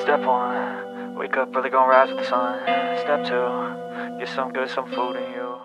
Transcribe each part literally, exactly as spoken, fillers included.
Step one, wake up early, gonna rise with the sun. Step two, get some good, some food in you.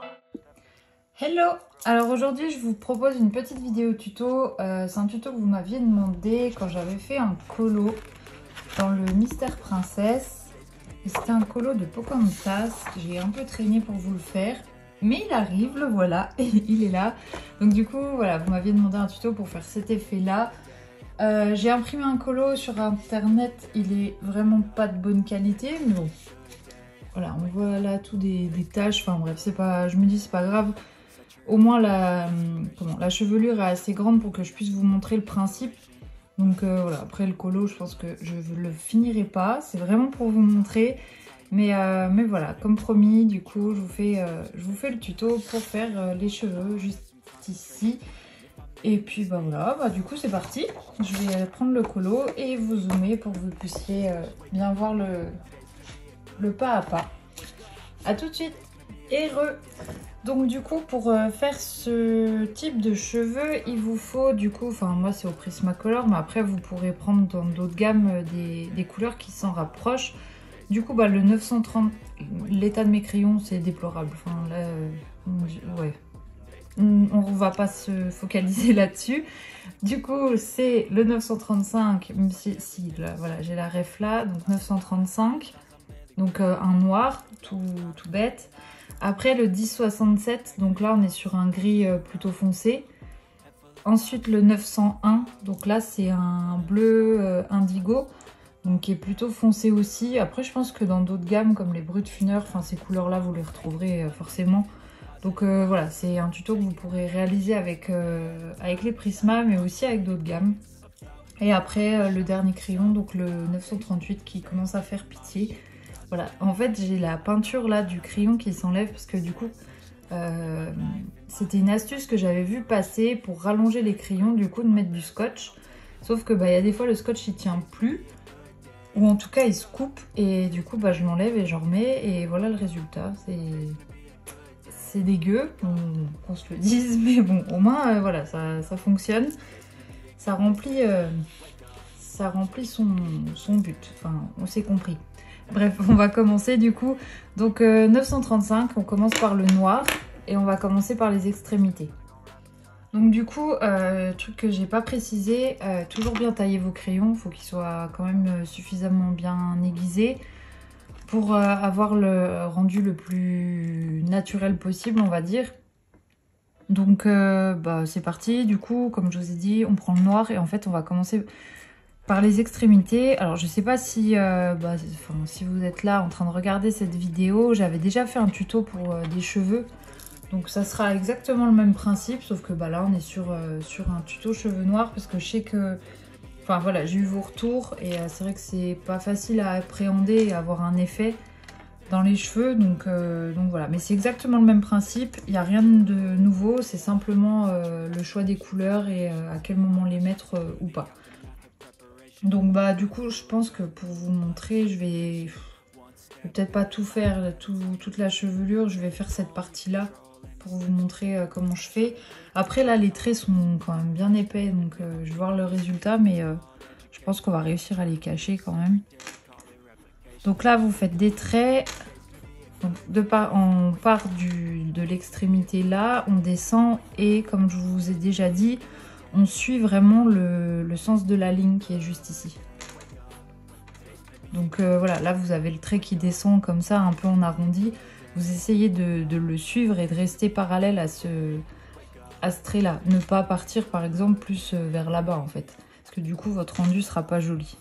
Hello! Alors aujourd'hui je vous propose une petite vidéo tuto. Euh, c'est un tuto que vous m'aviez demandé quand j'avais fait un colo dans le Mystère Princesse. C'était un colo de Pocahontas. J'ai un peu traîné pour vous le faire. Mais il arrive, le voilà, et il est là. Donc du coup, voilà, vous m'aviez demandé un tuto pour faire cet effet-là. Euh, j'ai imprimé un colo sur internet, il est vraiment pas de bonne qualité, mais bon. Voilà, on voit là tout des, des taches, enfin bref, c'est pas, je me dis c'est pas grave. Au moins la, comment, la chevelure est assez grande pour que je puisse vous montrer le principe. Donc euh, voilà, après le colo, je pense que je ne le finirai pas, c'est vraiment pour vous montrer. Mais, euh, mais voilà, comme promis, du coup, je vous fais, euh, je vous fais le tuto pour faire euh, les cheveux juste ici. Et puis bah voilà, bah, du coup c'est parti. Je vais prendre le colo et vous zoomer pour que vous puissiez euh, bien voir le, le pas à pas. A tout de suite. Et re. Donc du coup pour euh, faire ce type de cheveux, il vous faut du coup, enfin moi c'est au Prismacolor, mais après vous pourrez prendre dans d'autres gammes euh, des, des couleurs qui s'en rapprochent. Du coup, bah, le neuf cent trente, l'état de mes crayons, c'est déplorable. Enfin, là, euh, ouais. On va pas se focaliser là-dessus. Du coup, c'est le neuf cent trente-cinq, même si, si là, voilà, j'ai la ref là, donc neuf cent trente-cinq. Donc euh, un noir, tout, tout bête. Après, le dix soixante-sept, donc là, on est sur un gris euh, plutôt foncé. Ensuite, le neuf cent un, donc là, c'est un bleu euh, indigo. Donc qui est plutôt foncé aussi. Après je pense que dans d'autres gammes comme les Brutfuner, enfin ces couleurs là vous les retrouverez euh, forcément. Donc euh, voilà, c'est un tuto que vous pourrez réaliser avec, euh, avec les Prisma mais aussi avec d'autres gammes. Et après euh, le dernier crayon, donc le neuf cent trente-huit qui commence à faire pitié. Voilà, en fait j'ai la peinture là du crayon qui s'enlève parce que du coup euh, c'était une astuce que j'avais vue passer pour rallonger les crayons, du coup de mettre du scotch. Sauf que bah, y a des fois le scotch il tient plus. Ou en tout cas il se coupe et du coup bah, je l'enlève et j'en remets et voilà le résultat. C'est dégueu, qu'on se le dise, mais bon au moins euh, voilà ça, ça fonctionne. Ça remplit, euh, ça remplit son, son but, enfin on s'est compris. Bref, on va commencer du coup. Donc euh, neuf cent trente-cinq, on commence par le noir et on va commencer par les extrémités. Donc du coup, euh, truc que j'ai pas précisé, euh, toujours bien tailler vos crayons, faut qu'ils soient quand même suffisamment bien aiguisés pour euh, avoir le rendu le plus naturel possible, on va dire. Donc euh, bah, c'est parti, du coup, comme je vous ai dit, on prend le noir et en fait on va commencer par les extrémités. Alors je sais pas si, euh, bah, enfin, si vous êtes là en train de regarder cette vidéo, j'avais déjà fait un tuto pour euh, des cheveux. Donc ça sera exactement le même principe, sauf que bah là on est sur, euh, sur un tuto cheveux noirs parce que je sais que... Enfin voilà, j'ai eu vos retours et euh, c'est vrai que c'est pas facile à appréhender et à avoir un effet dans les cheveux. Donc, euh, donc voilà, mais c'est exactement le même principe, il n'y a rien de nouveau, c'est simplement euh, le choix des couleurs et euh, à quel moment les mettre euh, ou pas. Donc bah du coup je pense que pour vous montrer, je vais, je vais peut-être pas tout faire, tout, toute la chevelure, je vais faire cette partie-là pour vous montrer euh, comment je fais. Après là les traits sont quand même bien épais donc euh, je vais voir le résultat mais euh, je pense qu'on va réussir à les cacher quand même. Donc là vous faites des traits, donc de part, on part du, de l'extrémité là, on descend et comme je vous ai déjà dit, on suit vraiment le, le sens de la ligne qui est juste ici. Donc euh, voilà, là vous avez le trait qui descend comme ça un peu en arrondi. Vous essayez de, de le suivre et de rester parallèle à ce, à ce trait là. Ne pas partir par exemple plus vers là-bas en fait. Parce que du coup votre rendu sera pas joli.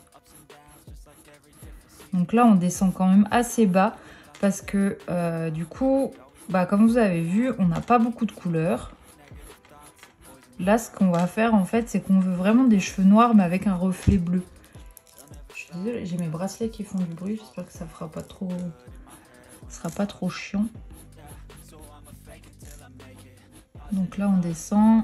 Donc là on descend quand même assez bas. Parce que euh, du coup, bah, comme vous avez vu, on n'a pas beaucoup de couleurs. Là ce qu'on va faire en fait, c'est qu'on veut vraiment des cheveux noirs mais avec un reflet bleu. Je suis désolée, j'ai mes bracelets qui font du bruit. J'espère que ça fera pas trop... Ce sera pas trop chiant. Donc là on descend.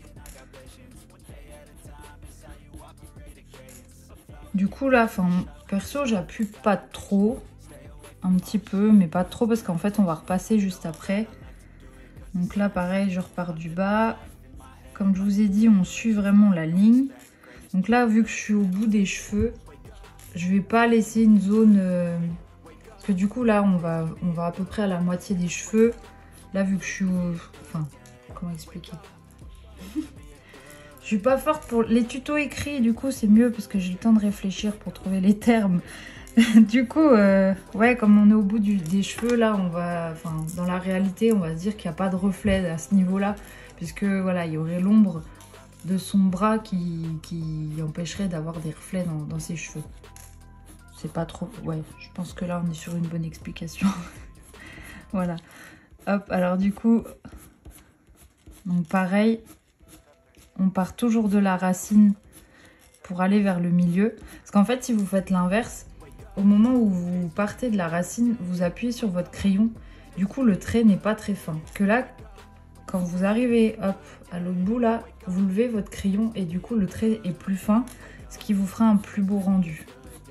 Du coup là, enfin perso j'appuie pas trop. Un petit peu mais pas trop parce qu'en fait on va repasser juste après. Donc là pareil je repars du bas. Comme je vous ai dit on suit vraiment la ligne. Donc là vu que je suis au bout des cheveux, je vais pas laisser une zone... Euh, parce que du coup, là, on va, on va à peu près à la moitié des cheveux. Là, vu que je suis... Au, enfin, comment expliquer? Je suis pas forte pour les tutos écrits, du coup, c'est mieux parce que j'ai le temps de réfléchir pour trouver les termes. Du coup, euh, ouais, comme on est au bout du, des cheveux, là, on va... Enfin, dans la réalité, on va se dire qu'il n'y a pas de reflet à ce niveau-là. Puisque, voilà, il y aurait l'ombre de son bras qui, qui empêcherait d'avoir des reflets dans, dans ses cheveux. C'est pas trop... Ouais, je pense que là, on est sur une bonne explication. Voilà. Hop, alors du coup... Donc pareil, on part toujours de la racine pour aller vers le milieu. Parce qu'en fait, si vous faites l'inverse, au moment où vous partez de la racine, vous appuyez sur votre crayon. Du coup, le trait n'est pas très fin. Que là, quand vous arrivez hop, à l'autre bout, là, vous levez votre crayon et du coup, le trait est plus fin, ce qui vous fera un plus beau rendu.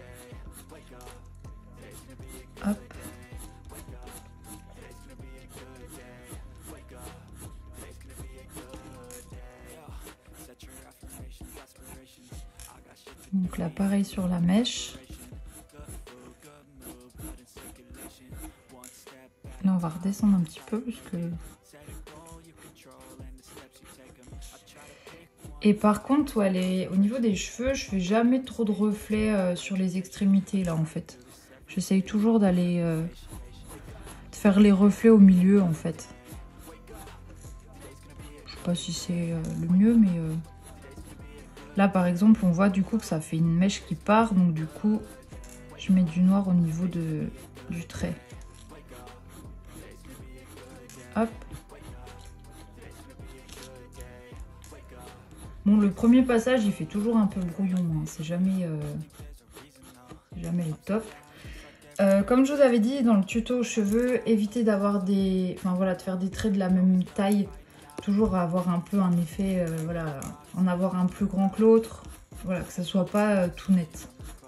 Hop. Donc là, pareil sur la mèche. Là, on va redescendre un petit peu parce que... Et par contre, ouais, les... au niveau des cheveux, je fais jamais trop de reflets euh, sur les extrémités là en fait. J'essaye toujours d'aller euh, de faire les reflets au milieu en fait. Je sais pas si c'est euh, le mieux, mais euh... là par exemple, on voit du coup que ça fait une mèche qui part, donc du coup, je mets du noir au niveau de... du trait. Hop. Bon, le premier passage, il fait toujours un peu brouillon, hein. C'est jamais, euh, jamais le top. Euh, comme je vous avais dit dans le tuto cheveux, évitez d'avoir des, enfin voilà, de faire des traits de la même taille. Toujours avoir un peu un effet, euh, voilà, en avoir un plus grand que l'autre. Voilà, que ça soit pas euh, tout net.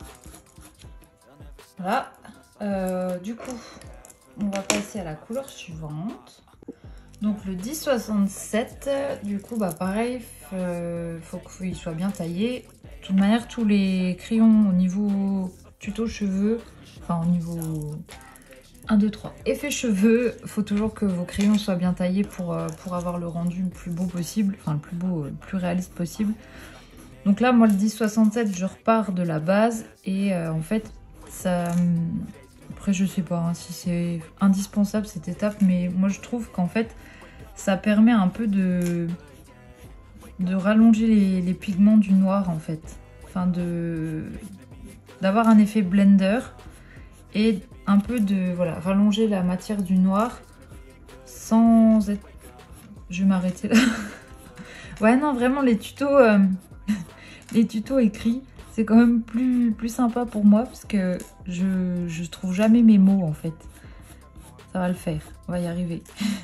Voilà. Euh, du coup, on va passer à la couleur suivante. Donc le dix soixante-sept, du coup, bah pareil, euh, faut qu'il soit bien taillé. De toute manière, tous les crayons au niveau tuto cheveux, enfin au niveau un, deux, trois, effet cheveux, faut toujours que vos crayons soient bien taillés pour, euh, pour avoir le rendu le plus beau possible, enfin le plus beau, le plus réaliste possible. Donc là, moi le dix soixante-sept, je repars de la base et euh, en fait, ça... Après, je sais pas hein, si c'est indispensable cette étape, mais moi je trouve qu'en fait, ça permet un peu de, de rallonger les, les pigments du noir en fait. Enfin, de d'avoir un effet blender et un peu de, voilà, rallonger la matière du noir sans être... Je vais m'arrêter là. Ouais, non, vraiment, les tutos, euh, les tutos écrits, c'est quand même plus, plus sympa pour moi parce que je, je trouve jamais mes mots en fait. Ça va le faire, on va y arriver.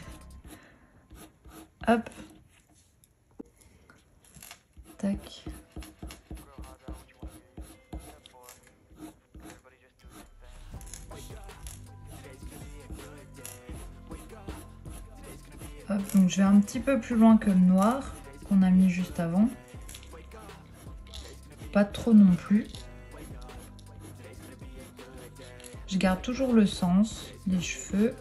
Hop. Tac. Hop, donc je vais un petit peu plus loin que le noir qu'on a mis juste avant. Pas trop non plus. Je garde toujours le sens des cheveux.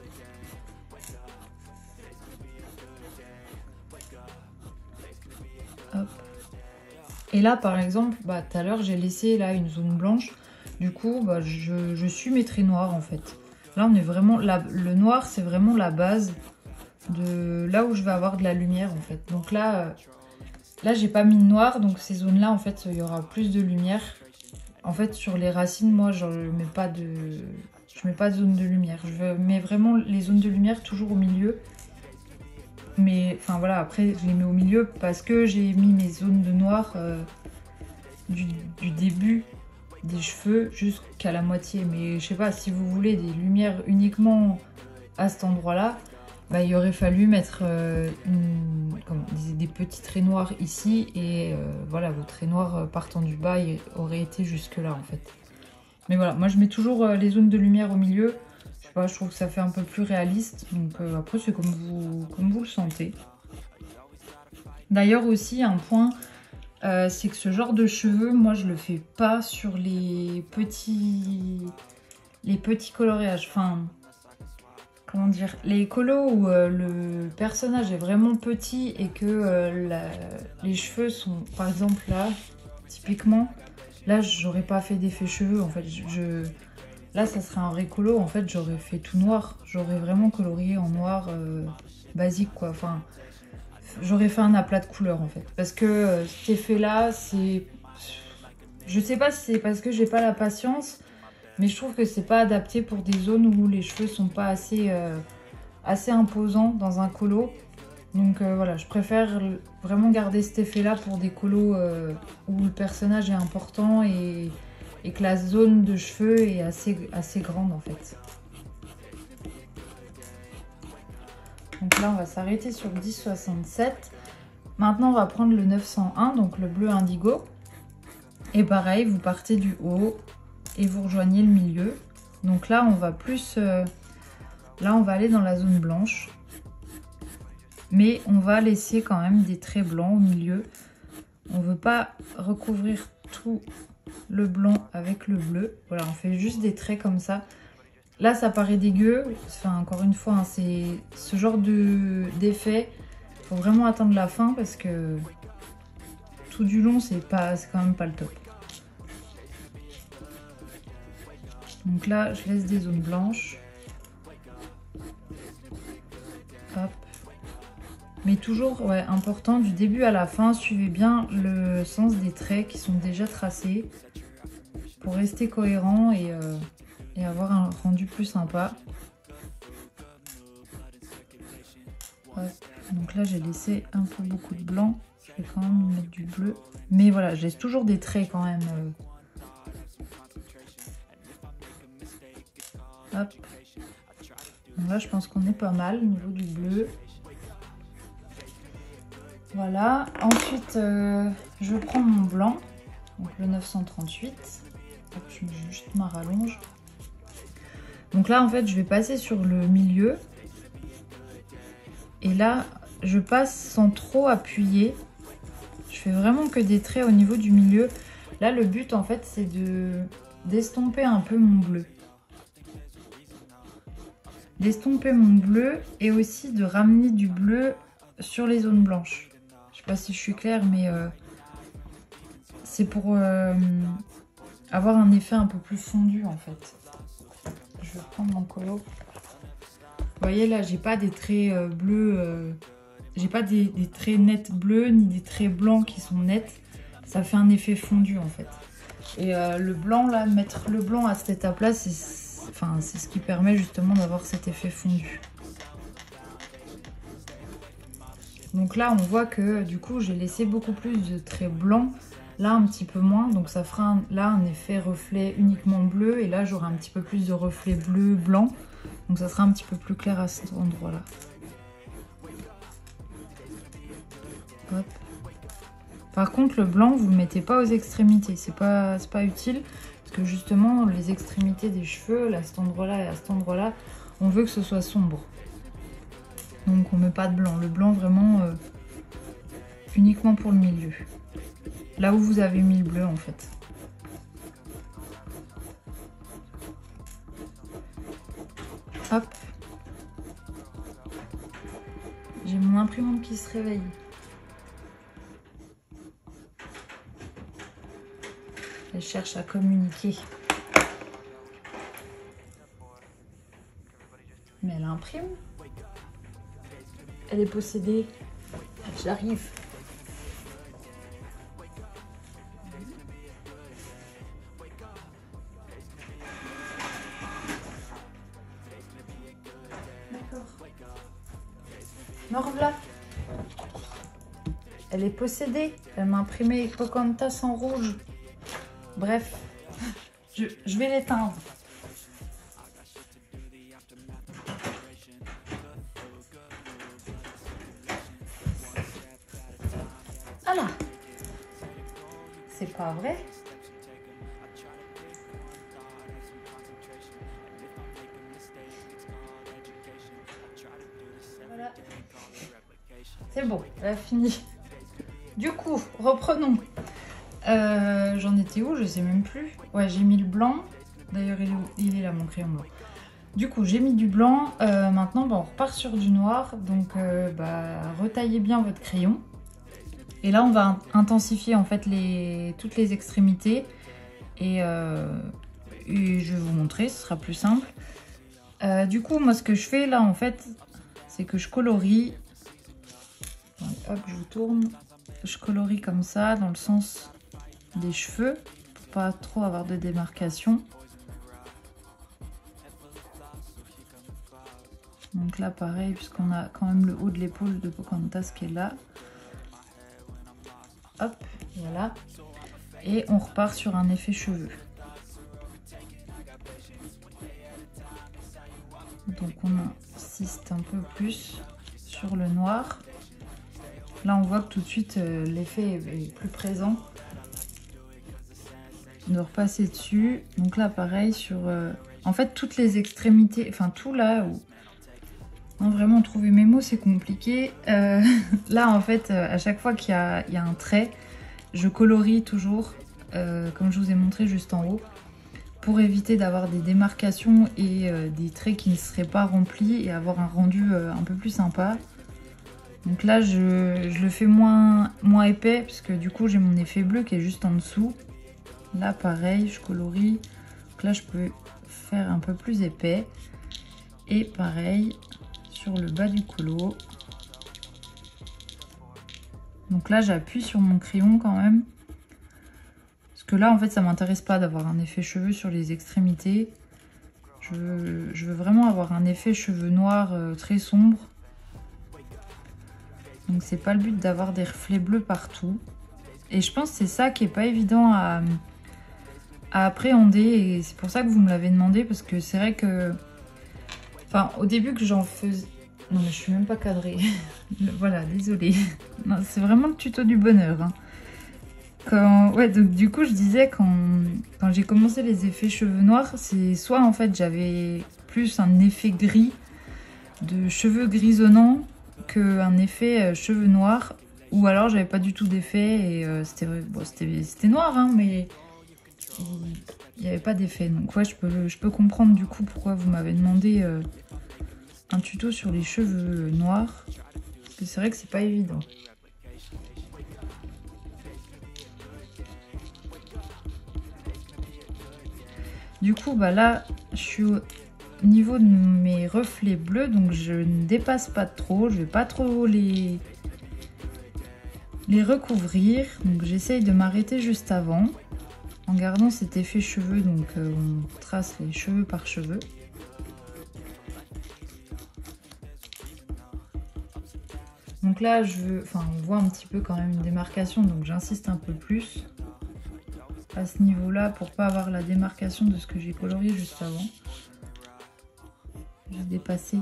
Hop. Et là par exemple, bah, tout à l'heure j'ai laissé là une zone blanche. Du coup, bah, je, je suis mes traits noirs en fait. Là on est vraiment, la, le noir c'est vraiment la base de là où je vais avoir de la lumière en fait. Donc là, euh, là j'ai pas mis de noir, donc ces zones là en fait il y aura plus de lumière. En fait sur les racines, moi je mets pas de, je mets pas de zone de lumière. Je mets vraiment les zones de lumière toujours au milieu. Mais enfin voilà, après je les mets au milieu parce que j'ai mis mes zones de noir euh, du, du début des cheveux jusqu'à la moitié. Mais je sais pas, si vous voulez des lumières uniquement à cet endroit là, bah, il aurait fallu mettre euh, une, comment, des, des petits traits noirs ici et euh, voilà, vos traits noirs partant du bas auraient été jusque là en fait. Mais voilà, moi je mets toujours euh, les zones de lumière au milieu. Je sais pas, je trouve que ça fait un peu plus réaliste. Donc euh, après c'est comme vous, comme vous le sentez. D'ailleurs aussi un point, euh, c'est que ce genre de cheveux, moi je le fais pas sur les petits, les petits coloriages. Enfin, comment dire, les colos où euh, le personnage est vraiment petit et que euh, la, les cheveux sont, par exemple là, typiquement, là j'aurais pas fait d'effet cheveux en fait. Je, je, là ça serait un vrai colo, en fait j'aurais fait tout noir. J'aurais vraiment colorié en noir euh, basique quoi. Enfin, j'aurais fait un aplat de couleurs en fait. Parce que euh, cet effet là, c'est... Je sais pas si c'est parce que j'ai pas la patience, mais je trouve que c'est pas adapté pour des zones où les cheveux sont pas assez, euh, assez imposants dans un colo. Donc euh, voilà, je préfère vraiment garder cet effet là pour des colos euh, où le personnage est important et, et que la zone de cheveux est assez, assez grande en fait. Donc là, on va s'arrêter sur le dix soixante-sept. Maintenant, on va prendre le neuf cent un, donc le bleu indigo. Et pareil, vous partez du haut et vous rejoignez le milieu. Donc là, on va plus... Euh, là, on va aller dans la zone blanche. Mais on va laisser quand même des traits blancs au milieu. On ne veut pas recouvrir tout le blanc avec le bleu. Voilà, on fait juste des traits comme ça. Là, ça paraît dégueu. Enfin, encore une fois, hein, c'est ce genre d'effet. Il faut vraiment attendre la fin parce que tout du long, c'est pas, c'est quand même pas le top. Donc là, je laisse des zones blanches. Hop. Mais toujours, ouais, important, du début à la fin, suivez bien le sens des traits qui sont déjà tracés pour rester cohérent et... Euh, et avoir un rendu plus sympa. Hop. Donc là j'ai laissé un peu beaucoup de blanc, je vais quand même mettre du bleu. Mais voilà, j'ai toujours des traits quand même. Hop. Donc là je pense qu'on est pas mal au niveau du bleu. Voilà, ensuite euh, je prends mon blanc, donc le neuf cent trente-huit. Hop, je mets juste ma rallonge. Donc là, en fait, je vais passer sur le milieu. Et là, je passe sans trop appuyer. Je fais vraiment que des traits au niveau du milieu. Là, le but, en fait, c'est de d'estomper un peu mon bleu. D'estomper mon bleu et aussi de ramener du bleu sur les zones blanches. Je sais pas si je suis claire, mais euh, c'est pour euh, avoir un effet un peu plus fondu, en fait. Je vais prendre mon colo. Vous voyez là, j'ai pas des traits euh, bleus, euh, j'ai pas des, des traits nets bleus ni des traits blancs qui sont nets. Ça fait un effet fondu en fait. Et euh, le blanc là, mettre le blanc à cette étape là, c'est enfin, c'est ce qui permet justement d'avoir cet effet fondu. Donc là, on voit que du coup, j'ai laissé beaucoup plus de traits blancs. Là, un petit peu moins. Donc ça fera un, là un effet reflet uniquement bleu. Et là, j'aurai un petit peu plus de reflet bleu-blanc. Donc ça sera un petit peu plus clair à cet endroit-là. Hop. Par contre, le blanc, vous ne le mettez pas aux extrémités. C'est pas, c'est pas utile. Parce que justement, les extrémités des cheveux, là, à cet endroit-là et à cet endroit-là, on veut que ce soit sombre. Donc on ne met pas de blanc. Le blanc, vraiment, euh, uniquement pour le milieu. Là où vous avez mis le bleu, en fait. Hop. J'ai mon imprimante qui se réveille. Elle cherche à communiquer. Mais elle imprime. Elle est possédée. J'arrive. Norvla. Elle est possédée. Elle m'a imprimé Pocahontas en rouge. Bref, je, je vais l'éteindre. Voilà. C'est pas vrai. Voilà. C'est bon, elle a fini Du coup, reprenons. Euh, J'en étais où? Je sais même plus. Ouais, j'ai mis le blanc. D'ailleurs, il, il est là, mon crayon blanc. Du coup, j'ai mis du blanc. Euh, maintenant, bah, on repart sur du noir. Donc, euh, bah, retaillez bien votre crayon. Et là, on va intensifier en fait les, toutes les extrémités. Et, euh, et je vais vous montrer, ce sera plus simple. Euh, du coup, moi, ce que je fais là, en fait, c'est que je colorie. Donc, hop, je vous tourne. Je colorie comme ça, dans le sens des cheveux, pour pas trop avoir de démarcation. Donc là, pareil, puisqu'on a quand même le haut de l'épaule de Pocahontas qui est là. Hop, voilà. Et on repart sur un effet cheveux. Donc on insiste un peu plus sur le noir. Là, on voit que tout de suite, euh, l'effet est plus présent. De repasser dessus. Donc là, pareil, sur... Euh, en fait, toutes les extrémités... Enfin, tout là où... Non, vraiment, trouver mes mots, c'est compliqué. Euh, là, en fait, euh, à chaque fois qu'il y a, il y a un trait, je colorie toujours, euh, comme je vous ai montré juste en haut, pour éviter d'avoir des démarcations et euh, des traits qui ne seraient pas remplis et avoir un rendu euh, un peu plus sympa. Donc là, je, je le fais moins, moins épais, parce que du coup, j'ai mon effet bleu qui est juste en dessous. Là, pareil, je colorie. Donc là, je peux faire un peu plus épais. Et pareil, sur le bas du colo. Donc là, j'appuie sur mon crayon quand même. Parce que là, en fait, ça m'intéresse pas d'avoir un effet cheveux sur les extrémités. Je veux, je veux vraiment avoir un effet cheveux noirs euh, très sombre. Donc c'est pas le but d'avoir des reflets bleus partout. Et je pense que c'est ça qui est pas évident à, à appréhender. Et c'est pour ça que vous me l'avez demandé. Parce que c'est vrai que... Enfin, au début que j'en faisais... Non, mais je suis même pas cadrée. Voilà, désolée. C'est vraiment le tuto du bonheur. Hein. Quand... Ouais, donc du coup, je disais, quand, quand j'ai commencé les effets cheveux noirs, c'est soit en fait j'avais plus un effet gris, de cheveux grisonnants, qu'un effet cheveux noirs, ou alors j'avais pas du tout d'effet et euh, c'était bon, c'était noir, hein, mais il n'y avait pas d'effet. Donc ouais, je peux, je peux comprendre du coup pourquoi vous m'avez demandé euh, un tuto sur les cheveux noirs, parce que c'est vrai que c'est pas évident. Du coup, bah là, je suis au niveau de mes reflets bleus, donc je ne dépasse pas trop, je vais pas trop les, les recouvrir. Donc j'essaye de m'arrêter juste avant, en gardant cet effet cheveux, donc euh, on trace les cheveux par cheveux. Donc là, je veux, enfin, on voit un petit peu quand même une démarcation, donc j'insiste un peu plus à ce niveau-là pour pas avoir la démarcation de ce que j'ai colorié juste avant. J'ai dépassé.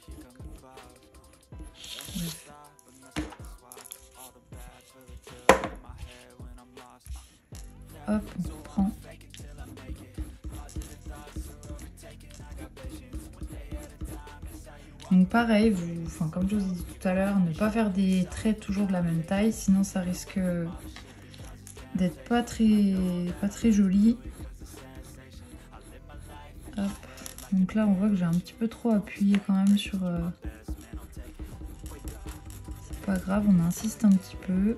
Bref. Hop, on reprend. Donc pareil, vous, enfin, comme je vous ai dit tout à l'heure, ne pas faire des traits toujours de la même taille, sinon ça risque d'être pas très, pas très joli. Hop. Donc là, on voit que j'ai un petit peu trop appuyé quand même sur... Euh... C'est pas grave, on insiste un petit peu.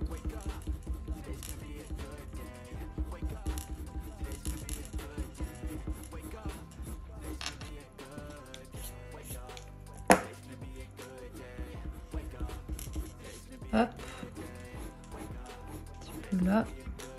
Hop. Un petit peu là.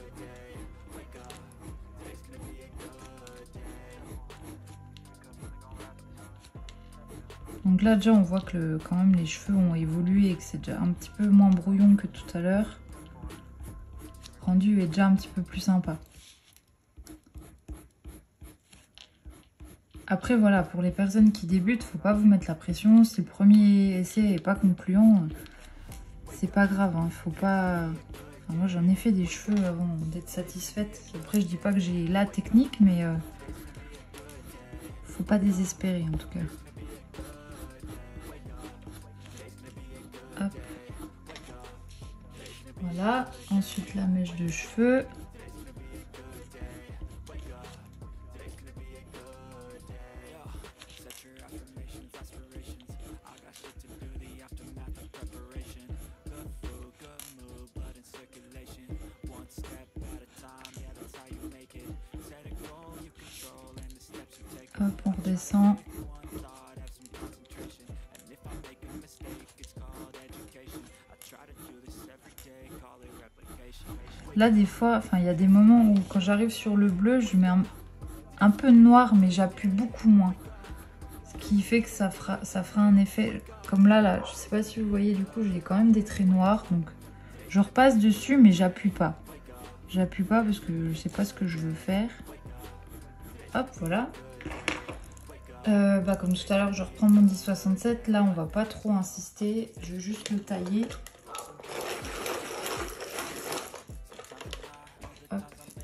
Donc là déjà on voit que le, quand même les cheveux ont évolué et que c'est déjà un petit peu moins brouillon que tout à l'heure. Le rendu est déjà un petit peu plus sympa. Après voilà, pour les personnes qui débutent, faut pas vous mettre la pression. Si le premier essai est pas concluant, c'est pas grave, hein. Faut pas... Enfin, moi j'en ai fait des cheveux avant d'être satisfaite. Après je dis pas que j'ai la technique, mais euh, faut pas désespérer en tout cas. Hop. Voilà. Voilà, ensuite la mèche de cheveux. Hop, on redescend. Là, des fois, enfin, il y a des moments où quand j'arrive sur le bleu, je mets un, un peu de noir, mais j'appuie beaucoup moins. Ce qui fait que ça fera, ça fera un effet comme là, là. Je sais pas si vous voyez, du coup, j'ai quand même des traits noirs. Donc, je repasse dessus, mais j'appuie pas. J'appuie pas parce que je sais pas ce que je veux faire. Hop, voilà. Euh, bah, comme tout à l'heure, je reprends mon dix soixante-sept. Là, on va pas trop insister. Je vais juste le tailler. Hop.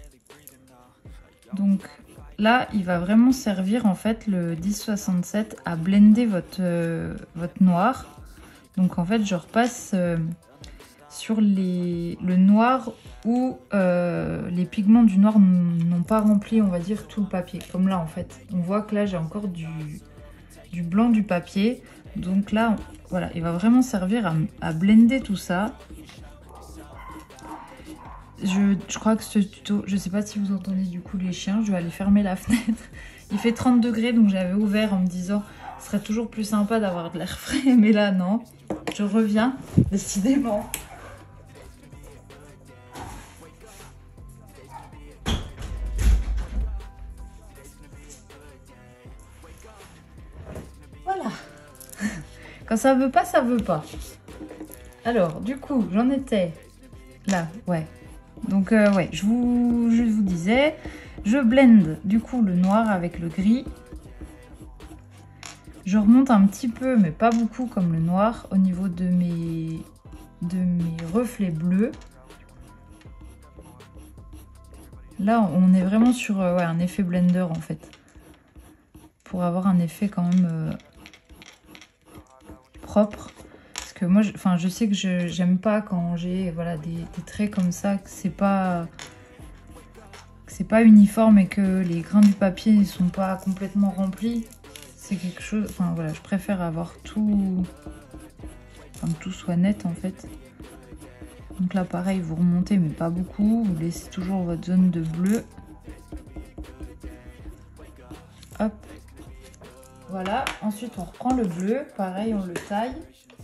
Donc là, il va vraiment servir en fait le dix soixante-sept à blender votre, euh, votre noir. Donc en fait, je repasse euh, sur les, le noir où euh, les pigments du noir n'ont pas rempli, on va dire, tout le papier. Comme là en fait, on voit que là j'ai encore du, du blanc du papier. Donc là, on, voilà, il va vraiment servir à, à blender tout ça. Je, je crois que ce tuto, je sais pas si vous entendez du coup les chiens, je vais aller fermer la fenêtre. Il fait trente degrés, donc j'avais ouvert en me disant ce serait toujours plus sympa d'avoir de l'air frais, mais là non. Je reviens, décidément. Voilà. Quand ça veut pas, ça veut pas. Alors, du coup, j'en étais là, ouais. Donc euh, ouais, je vous, je vous disais, je blende du coup le noir avec le gris. Je remonte un petit peu, mais pas beaucoup comme le noir, au niveau de mes, de mes reflets bleus. Là, on est vraiment sur euh, ouais, un effet blender en fait. Pour avoir un effet quand même euh, propre. Parce que moi, je, enfin, je sais que je j'aime pas quand j'ai voilà, des, des traits comme ça, que c'est pas, que c'est pas uniforme et que les grains du papier ne sont pas complètement remplis. C'est quelque chose, enfin voilà, je préfère avoir tout, enfin que tout soit net en fait. Donc là pareil, vous remontez mais pas beaucoup, vous laissez toujours votre zone de bleu. Hop, voilà, ensuite on reprend le bleu, pareil on le taille.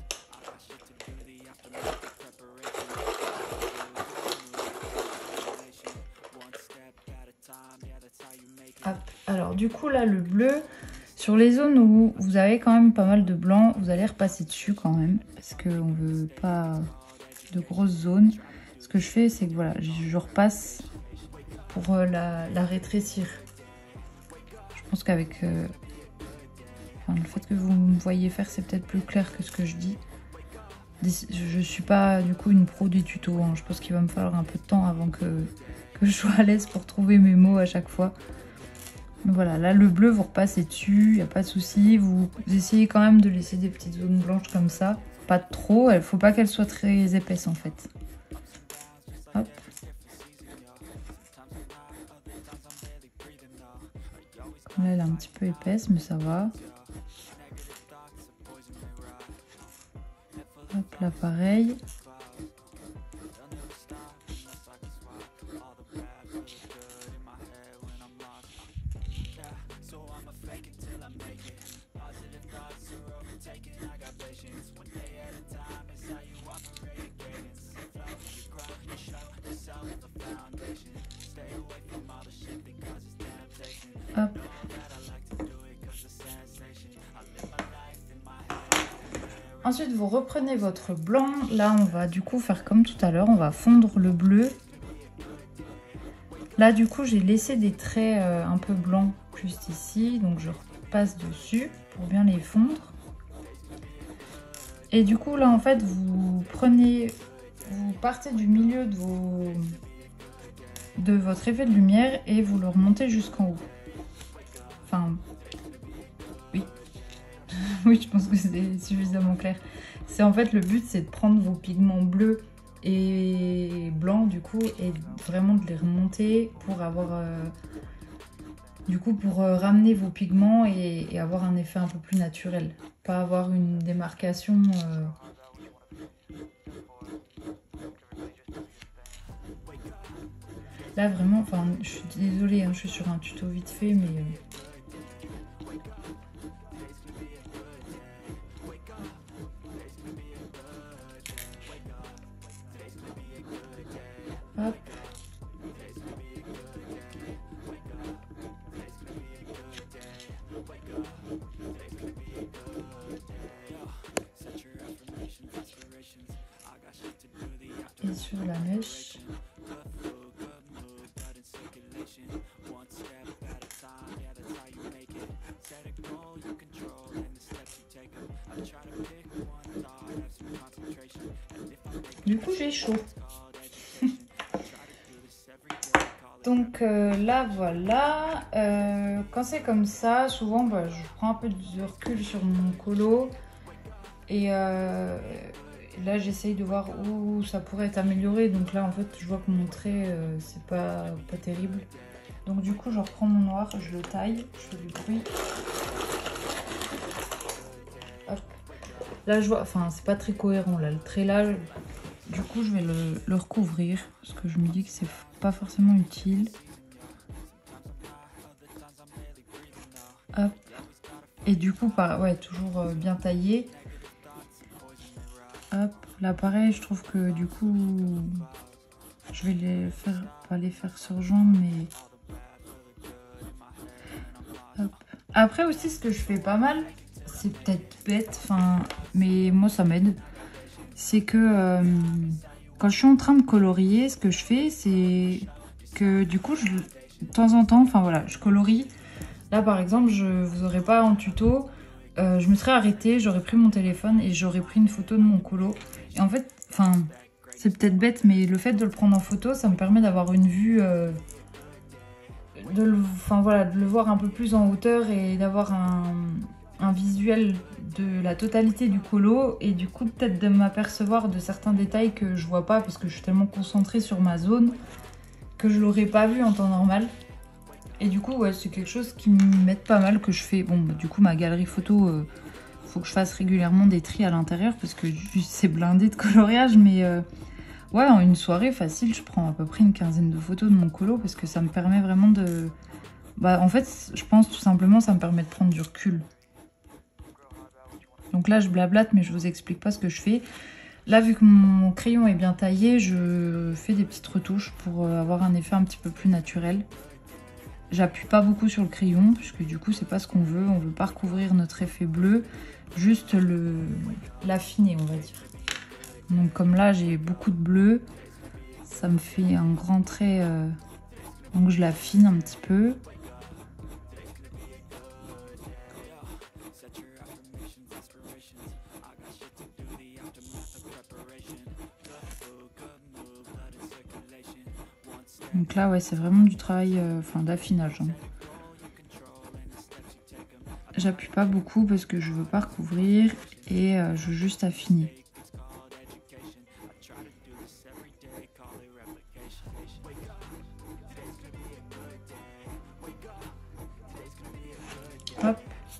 Hop. Alors du coup là le bleu, sur les zones où vous avez quand même pas mal de blanc, vous allez repasser dessus quand même, parce qu'on veut pas de grosses zones. Ce que je fais, c'est que voilà, je repasse pour la, la rétrécir. Je pense qu'avec euh, enfin, le fait que vous me voyez faire, c'est peut-être plus clair que ce que je dis. Je suis pas du coup une pro des tutos, hein. Je pense qu'il va me falloir un peu de temps avant que, que je sois à l'aise pour trouver mes mots à chaque fois. Donc voilà, là le bleu vous repassez dessus, il n'y a pas de souci. Vous essayez quand même de laisser des petites zones blanches comme ça. Pas trop, il ne faut pas qu'elles soient très épaisses en fait. Hop. Là elle est un petit peu épaisse mais ça va. Hop là pareil. Hop. Ensuite, vous reprenez votre blanc. Là, on va du coup faire comme tout à l'heure. On va fondre le bleu. Là, du coup, j'ai laissé des traits euh, un peu blancs juste ici. Donc, je repasse dessus pour bien les fondre. Et du coup, là, en fait, vous prenez... Vous partez du milieu de, vos, de votre effet de lumière et vous le remontez jusqu'en haut. Enfin, oui. Oui, je pense que c'est suffisamment clair. C'est en fait, le but, c'est de prendre vos pigments bleus et blanc du coup, et vraiment de les remonter pour avoir euh, du coup pour euh, ramener vos pigments et, et avoir un effet un peu plus naturel, pas avoir une démarcation euh... Là vraiment, enfin je suis désolée hein, je suis sur un tuto vite fait mais euh... hop. Et sur la mèche. Du coup j'ai chaud. Donc euh, là voilà, euh, quand c'est comme ça, souvent bah, je prends un peu de recul sur mon colo et euh, là j'essaye de voir où ça pourrait être amélioré. Donc là en fait je vois que mon trait euh, c'est pas, pas terrible. Donc du coup je reprends mon noir, je le taille, je fais du bruit. Hop. Là je vois, enfin c'est pas très cohérent là, le trait là, du coup je vais le, le recouvrir parce que je me dis que c'est pas forcément utile. Hop. Et du coup, par... ouais, toujours bien taillé. Hop. Là, pareil, je trouve que du coup, je vais les faire, pas les faire surjoindre, mais... Hop. Après aussi, ce que je fais pas mal, c'est peut-être bête, enfin, mais moi, ça m'aide. C'est que euh, quand je suis en train de colorier, ce que je fais, c'est que du coup, je, de temps en temps, enfin voilà, je colorie. Là, par exemple, je vous aurais pas en tuto, euh, je me serais arrêtée, j'aurais pris mon téléphone et j'aurais pris une photo de mon colo. Et en fait, enfin, c'est peut-être bête, mais le fait de le prendre en photo, ça me permet d'avoir une vue, euh, de, le, enfin, voilà, de le voir un peu plus en hauteur et d'avoir un, un visuel de la totalité du colo. Et du coup, peut-être de m'apercevoir de certains détails que je vois pas parce que je suis tellement concentrée sur ma zone que je l'aurais pas vu en temps normal. Et du coup, ouais, c'est quelque chose qui m'aide pas mal, que je fais. Bon, bah, du coup, ma galerie photo, euh, faut que je fasse régulièrement des tris à l'intérieur parce que c'est blindé de coloriage. Mais euh, ouais, en une soirée facile, je prends à peu près une quinzaine de photos de mon colo parce que ça me permet vraiment de... Bah, en fait, je pense tout simplement, ça me permet de prendre du recul. Donc là, je blablate, mais je vous explique pas ce que je fais. Là, vu que mon crayon est bien taillé, je fais des petites retouches pour avoir un effet un petit peu plus naturel. J'appuie pas beaucoup sur le crayon, puisque du coup, c'est pas ce qu'on veut. On veut pas recouvrir notre effet bleu, juste le l'affiner, on va dire. Donc comme là, j'ai beaucoup de bleu, ça me fait un grand trait, euh, donc je l'affine un petit peu. Donc là, ouais, c'est vraiment du travail, euh, enfin d'affinage. Hein. J'appuie pas beaucoup parce que je veux pas recouvrir et euh, je veux juste affiner. Hop.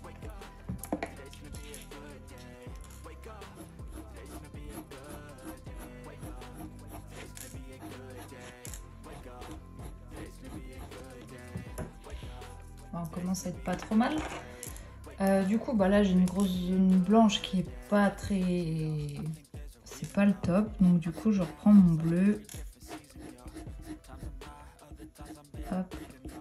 On commence à être pas trop mal. Euh, du coup, bah là j'ai une grosse zone blanche qui est pas très... C'est pas le top. Donc du coup, je reprends mon bleu. Hop.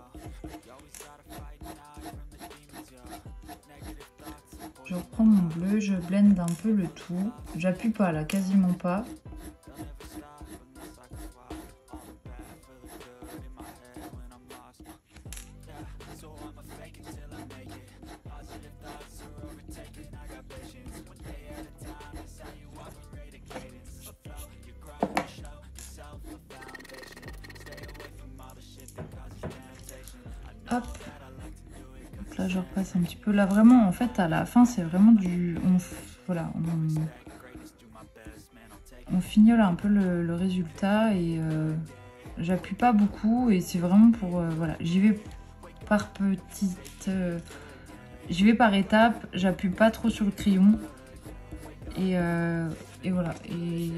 Je reprends mon bleu, je blende un peu le tout. J'appuie pas là, quasiment pas. Hop. Donc là, je repasse un petit peu. Là, vraiment, en fait, à la fin, c'est vraiment du... On... Voilà. On... on fignole un peu le, le résultat et euh, j'appuie pas beaucoup et c'est vraiment pour... Euh, voilà, j'y vais par petite... Euh, j'y vais par étapes, j'appuie pas trop sur le crayon. Et, euh, et voilà. Et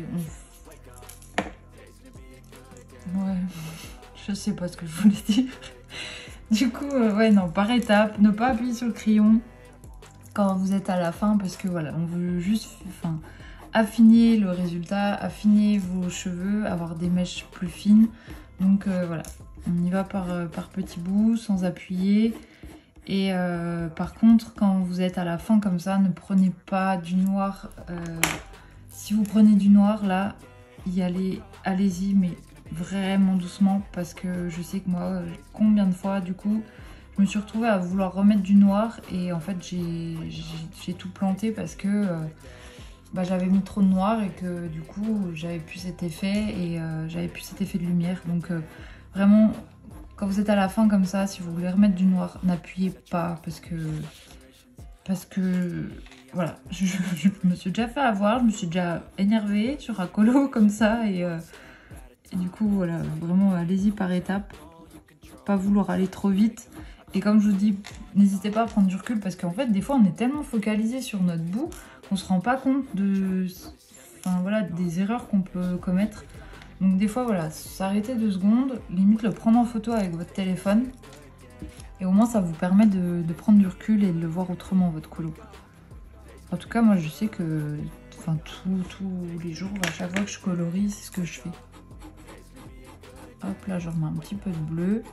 on... Ouais, je sais pas ce que je voulais dire. Du coup, euh, ouais, non, par étapes, ne pas appuyer sur le crayon quand vous êtes à la fin parce que voilà, on veut juste enfin, affiner le résultat, affiner vos cheveux, avoir des mèches plus fines. Donc euh, voilà, on y va par, euh, par petits bouts, sans appuyer. Et euh, par contre, quand vous êtes à la fin comme ça, ne prenez pas du noir. Euh, si vous prenez du noir, là, y allez, allez-y, mais vraiment doucement parce que je sais que moi, combien de fois, du coup, je me suis retrouvée à vouloir remettre du noir et en fait, j'ai tout planté parce que euh, bah, j'avais mis trop de noir et que du coup, j'avais plus cet effet et euh, j'avais plus cet effet de lumière. Donc euh, vraiment... Quand vous êtes à la fin comme ça, si vous voulez remettre du noir, n'appuyez pas parce que... Parce que... Voilà, je, je, je me suis déjà fait avoir, je me suis déjà énervée sur un colo comme ça. Et, euh, et du coup, voilà, vraiment, allez-y par étapes. Pas vouloir aller trop vite. Et comme je vous dis, n'hésitez pas à prendre du recul parce qu'en fait, des fois, on est tellement focalisé sur notre bout qu'on se rend pas compte de... Enfin, voilà, des erreurs qu'on peut commettre. Donc des fois, voilà, s'arrêter deux secondes, limite le prendre en photo avec votre téléphone. Et au moins, ça vous permet de, de prendre du recul et de le voir autrement, votre colo. En tout cas, moi, je sais que enfin, tous les jours, à chaque fois que je colorie, c'est ce que je fais. Hop, là, je remets un petit peu de bleu.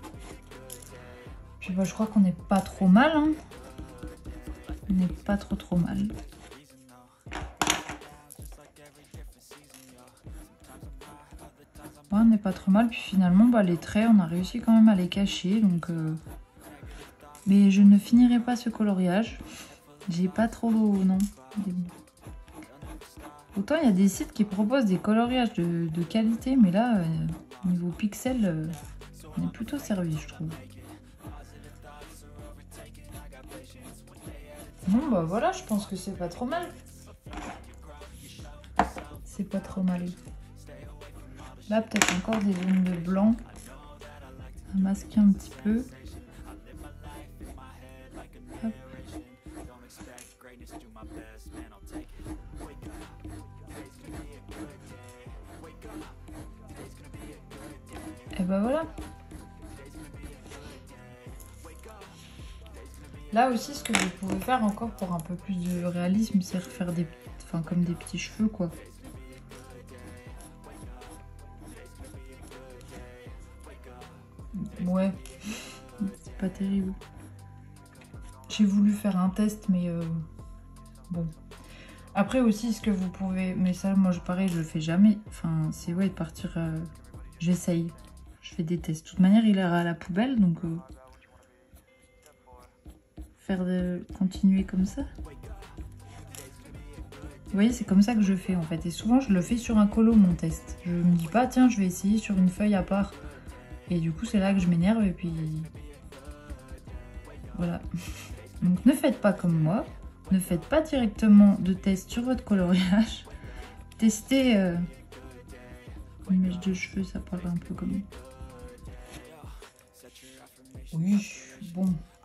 Puis bah, je crois qu'on n'est pas trop mal. Hein. On n'est pas trop trop mal. Ouais, on n'est pas trop mal, puis finalement bah, les traits on a réussi quand même à les cacher donc euh... mais je ne finirai pas ce coloriage, j'ai pas trop non. Autant il y a des sites qui proposent des coloriages de, de qualité mais là euh, niveau pixel euh, on est plutôt servi je trouve. Bon bah voilà, je pense que c'est pas trop mal, c'est pas trop mal. Là, peut-être encore des zones de blanc à masquer un petit peu. Hop. Et ben voilà. Là aussi, ce que vous pouvez faire encore pour un peu plus de réalisme, c'est refaire des, enfin, comme des petits cheveux, quoi. Ouais, c'est pas terrible. J'ai voulu faire un test, mais euh, bon. Après aussi, ce que vous pouvez... Mais ça, moi, je, pareil, je le fais jamais. Enfin, c'est ouais, de partir... Euh, j'essaye. Je fais des tests. De toute manière, il est à la poubelle, donc... Euh, faire de... Continuer comme ça. Vous voyez, c'est comme ça que je fais, en fait. Et souvent, je le fais sur un colo, mon test. Je me dis pas, tiens, je vais essayer sur une feuille à part. Et du coup, c'est là que je m'énerve et puis... Voilà. Donc, ne faites pas comme moi. Ne faites pas directement de test sur votre coloriage. Testez... Euh... Une mèche de cheveux, ça paraît un peu comme... Oui, bon.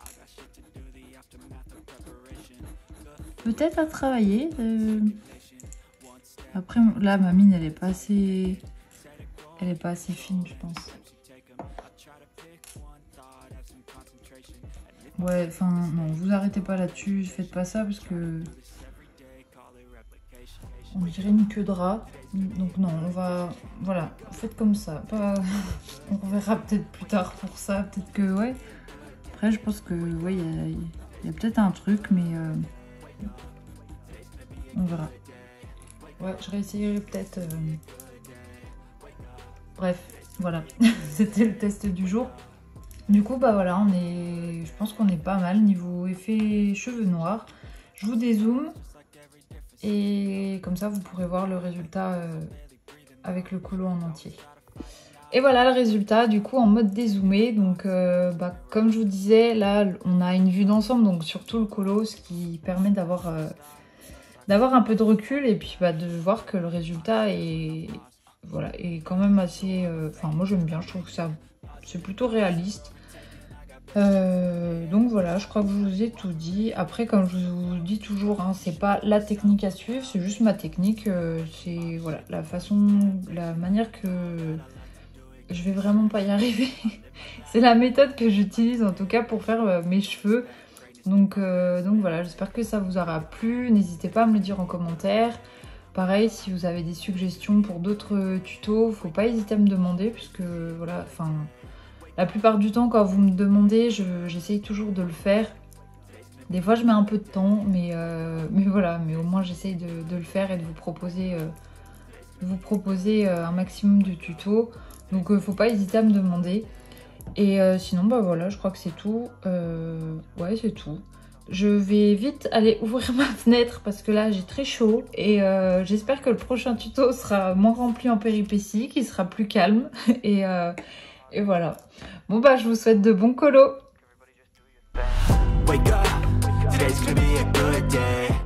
Peut-être à travailler. Euh... Après, là, ma mine, elle est pas assez... Elle est pas assez fine, je pense. Ouais, enfin, non, vous arrêtez pas là-dessus, faites pas ça parce que... On dirait une queue de rat. Donc non, on va... Voilà, faites comme ça. Pas... On verra peut-être plus tard pour ça, peut-être que, ouais. Après, je pense que, ouais, il y a, y a peut-être un truc, mais... Euh... On verra. Ouais, je réessayerai peut-être... Euh... Bref, voilà. C'était le test du jour. Du coup, bah voilà, on est, je pense qu'on est pas mal niveau effet cheveux noirs. Je vous dézoome et comme ça, vous pourrez voir le résultat euh, avec le colo en entier. Et voilà le résultat, du coup, en mode dézoomé. Donc, euh, bah, comme je vous disais, là, on a une vue d'ensemble, donc surtout le colo, ce qui permet d'avoir euh, d'avoir un peu de recul et puis bah, de voir que le résultat est, voilà, est quand même assez... Enfin, euh, moi j'aime bien, je trouve que ça c'est plutôt réaliste. Euh, donc voilà, je crois que je vous ai tout dit. Après, comme je vous dis toujours, hein, c'est pas la technique à suivre, c'est juste ma technique. Euh, c'est voilà, la façon, la manière que je vais vraiment pas y arriver. C'est la méthode que j'utilise en tout cas pour faire euh, mes cheveux. Donc, euh, donc voilà, j'espère que ça vous aura plu. N'hésitez pas à me le dire en commentaire. Pareil, si vous avez des suggestions pour d'autres tutos, faut pas hésiter à me demander, puisque voilà, enfin, la plupart du temps, quand vous me demandez, j'essaye toujours de le faire. Des fois, je mets un peu de temps, mais, euh, mais voilà, mais au moins j'essaye de, de le faire et de vous proposer, euh, de vous proposer euh, un maximum de tutos. Donc, euh, faut pas hésiter à me demander. Et euh, sinon, bah voilà, je crois que c'est tout. Euh, ouais, c'est tout. Je vais vite aller ouvrir ma fenêtre parce que là, j'ai très chaud. Et euh, j'espère que le prochain tuto sera moins rempli en péripéties, qu'il sera plus calme. Et, euh, et voilà. Bon, bah, je vous souhaite de bons colos. Wake up, today's gonna be a good day.